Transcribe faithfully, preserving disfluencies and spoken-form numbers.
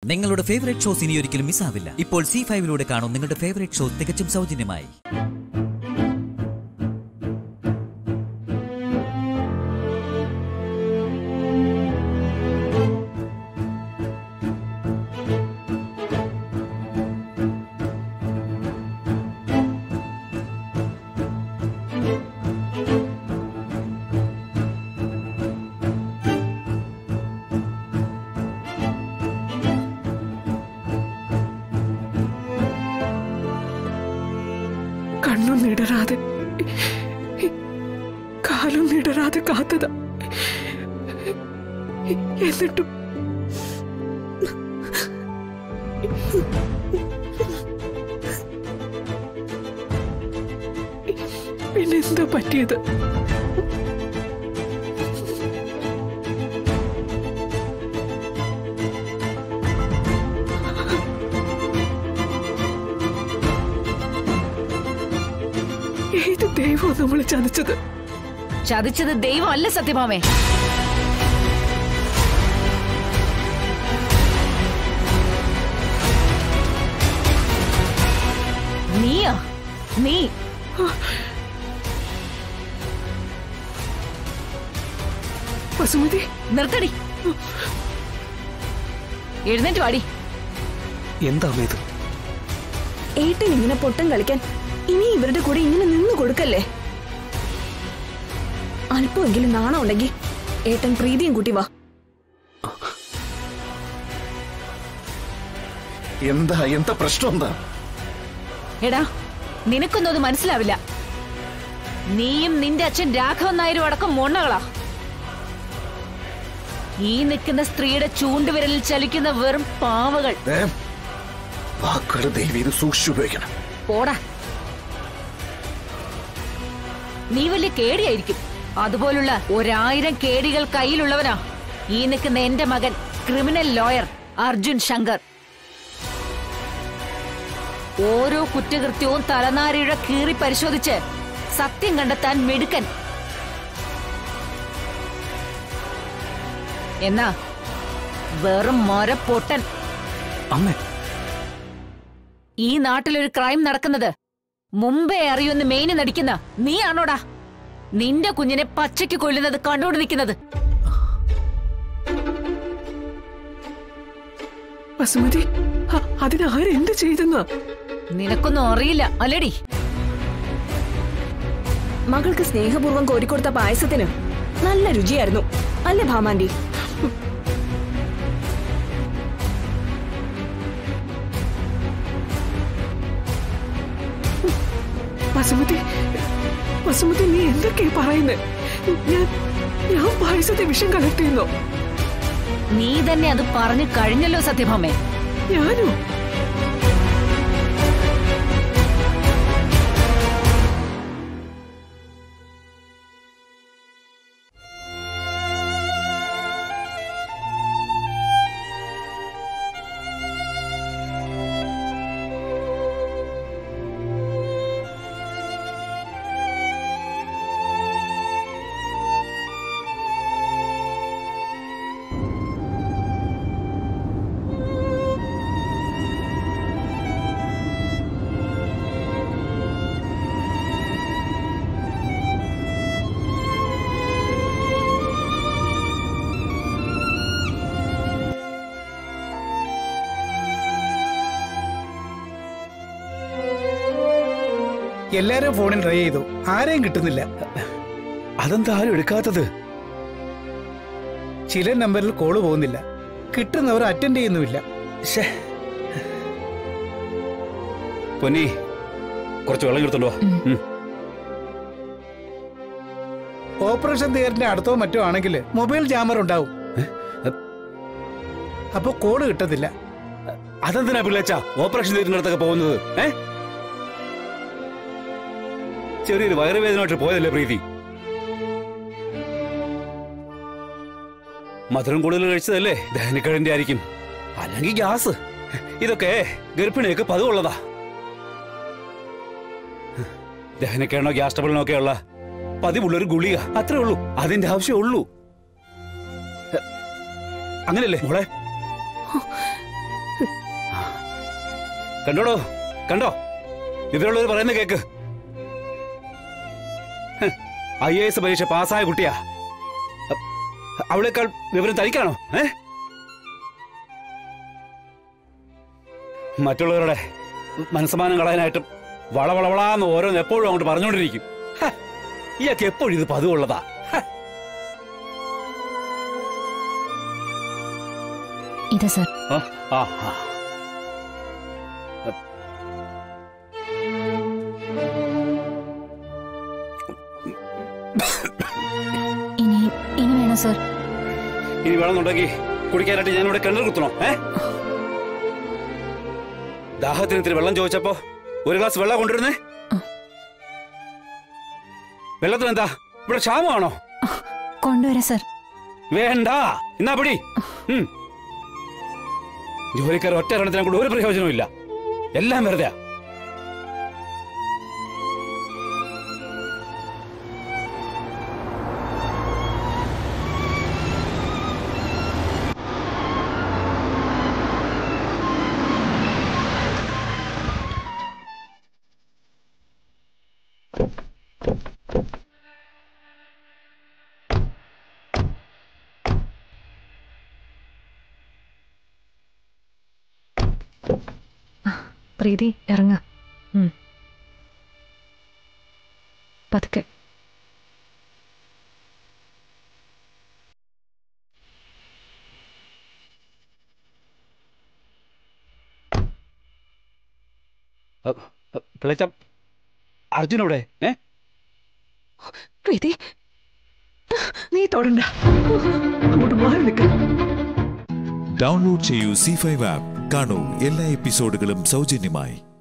നിങ്ങളുടെ favourite shows ഇനി ഒരിക്കലും മിസ്സാവില്ല. ഇപ്പോൾ സി ഫൈവിലൂടെ കാണും നിങ്ങളുടെ ഫേവറേറ്റ് ഷോ തികച്ചും സൗജന്യമായി. കണ്ണും നിടരാതെ കാലും നിടരാതെ കാത്തത. എന്നിട്ടും പിന്നെന്താ പറ്റിയത്? ഏത് ദൈവം നമ്മളെ ചതിച്ചത്? ചതിച്ചത് ദൈവം അല്ല സത്യഭാമേ. നീയാ നീ. വസുമതി നിർത്തടി, എഴുന്നേറ്റ് വാടി. എന്താ ഇത്? ഏട്ടൻ ഇങ്ങനെ പൊട്ടം കളിക്കാൻ ഇനി ഇവരുടെ കൂടെ ഇങ്ങനെ നിന്നു കൊടുക്കല്ലേ. അല്പമെങ്കിലും നാണം ഉണ്ടെങ്കിൽ ഏട്ടൻ പ്രീതിയും കൂട്ടി വാ. എന്താ എന്താ പ്രശ്നം? എന്താ? എടാ, നിനക്കൊന്നും അത് മനസ്സിലാവില്ല. നീയും നിന്റെ അച്ഛൻ രാഘവൻ നായരും അടക്കം മൊണ്ണകളാ. ഈ നിൽക്കുന്ന സ്ത്രീയുടെ ചൂണ്ടുവിരലിൽ ചലിക്കുന്ന വെറും പാവകൾ. സൂക്ഷിച്ചുപയോഗിക്കണം. പോടാ, നീ വലിയ കേടിയായിരിക്കും. അതുപോലുള്ള ഒരായിരം കേടികൾ കയ്യിലുള്ളവനാ ഈ നിൽക്കുന്ന എന്റെ മകൻ, ക്രിമിനൽ ലോയർ അർജുൻ ശങ്കർ. ഓരോ കുറ്റകൃത്യവും തലനാരിഴ കീറി പരിശോധിച്ച് സത്യം കണ്ടെത്താൻ മിടുക്കൻ. എന്നാ വെറും മരപ്പൊട്ടൻ. അമ്മേ, ഈ നാട്ടിലൊരു ക്രൈം നടക്കുന്നത് മുമ്പേ അറിയുമെന്ന് മെയിന് നടിക്കുന്ന നീയാണോടാ നിന്റെ കുഞ്ഞിനെ പച്ചയ്ക്ക് കൊല്ലുന്നത് കണ്ടോണ്ട് നിൽക്കുന്നത്? വസുമതി, അതിനാരെന്ത് ചെയ്തെന്ന് നിനക്കൊന്നും അറിയില്ല അല്ലേടി? മകൾക്ക് സ്നേഹപൂർവ്വം കോരിക്കൊടുത്ത പായസത്തിന് നല്ല രുചിയായിരുന്നു അല്ലേ ഭാമാന്റി? വസുമതി, വസുമതി നീ എന്തൊക്കെയാ പറയുന്നത്? ഞാൻ ഞാൻ പായസത്തെ വിഷം കലർത്തിയെന്നോ? നീ തന്നെ അത് പറഞ്ഞു കഴിഞ്ഞല്ലോ സത്യഭാമേ. ഞാനോ? എല്ലാരും ഫോണിൽ ട്രൈ ചെയ്തു, ആരെയും കിട്ടുന്നില്ല. അതെന്താ ആരും എടുക്കാത്തത്? ചില നമ്പറിൽ കോള് പോകുന്നില്ല, കിട്ടുന്നവർ അറ്റൻഡ് ചെയ്യുന്നുമില്ല. പൊന്നി, കുറച്ച് വെള്ളം എടുത്തോണ്ടോ. ഓപ്പറേഷൻ തിയേറ്ററിന്റെ അടുത്തോ മറ്റോ ആണെങ്കിൽ മൊബൈൽ ജാമർ ഉണ്ടാവും, അപ്പൊ കോള് കിട്ടത്തില്ല. അതെന്തിനാ പിള്ളേച്ച ഓപ്പറേഷൻ തിയേറ്ററിന്റെ അടുത്തൊക്കെ പോകുന്നത്? ഏ ചെറിയൊരു വയറുവേദനയായിട്ട് പോയതല്ലേ പ്രീതി? മധുരം കൂടുതൽ കഴിച്ചതല്ലേ? ദഹനക്കേടിന്റെ ആയിരിക്കും, അല്ലെങ്കിൽ ഗ്യാസ്. ഇതൊക്കെ ഗർഭിണിയൊക്കെ പതിവുള്ളതാ. ദഹനക്കേടനോ ഗ്യാസ് ട്രബിളിനോ ഒക്കെയുള്ള പതിവുള്ളൊരു ഗുളിക, അത്രേ ഉള്ളൂ. അതിന്റെ ആവശ്യമുള്ളൂ. അങ്ങനല്ലേ മോളെ? കണ്ടോടോ, കണ്ടോ, വിവരമുള്ളവർ പറയുന്ന കേക്ക്. ഐ എ എസ് പരീക്ഷ പാസ്സായ കുട്ടിയാ. അവളേക്കാൾ വിവരം തനിക്കാണോ? ഏ മറ്റുള്ളവരുടെ മനസ്സമാനം കളയാനായിട്ടും വളവളവളാന്ന് ഓരോന്ന് എപ്പോഴും അങ്ങോട്ട് പറഞ്ഞുകൊണ്ടിരിക്കും. ഇയാൾക്ക് എപ്പോഴും ഇത് പതിവുള്ളതാ. ഇതാ സർ. ആ ഇനി ഇനി വേണോ സർ? ഇനി വേണമെന്നുണ്ടെങ്കിൽ കുടിക്കാനായിട്ട് ഞാനിവിടെ കിണർ കുത്തണോ? ഏ ദാഹത്തിന് ഇത്തിരി വെള്ളം ചോദിച്ചപ്പോ ഒരു ഗ്ലാസ് വെള്ളം കൊണ്ടുവരുന്നേ. വെള്ളത്തിന് എന്താ ഇവിടെ ക്ഷാമമാണോ? കൊണ്ടുവരാ സർ. വേണ്ട, എന്നാ പിടി. ജോലിക്കാർ ഒറ്റ എണ്ണത്തിനെ കൊണ്ട് ഒരു പ്രയോജനവും ഇല്ല. എല്ലാം വെറുതെ. പ്രീതി ഇറങ്ങ. പതുക്കെ. അർജുനവിടെ? ഏ പ്രീതി, നീ തൊടണ്ട, അങ്ങോട്ട് മാറി നിൽക്ക. ഡൗൺലോഡ് ചെയ്യൂ സി ഫൈവ് ആപ്പ്. കാണൂ എല്ലാ എപ്പിസോഡുകളും സൗജന്യമായി.